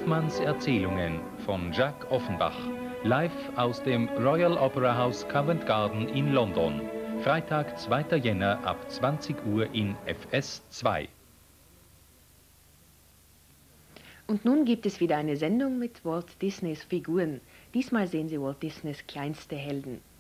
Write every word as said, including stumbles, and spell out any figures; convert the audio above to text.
Hoffmanns Erzählungen von Jacques Offenbach, live aus dem Royal Opera House Covent Garden in London. Freitag, zweiter Jänner ab zwanzig Uhr in F S zwei. Und nun gibt es wieder eine Sendung mit Walt Disneys Figuren. Diesmal sehen Sie Walt Disneys kleinste Helden.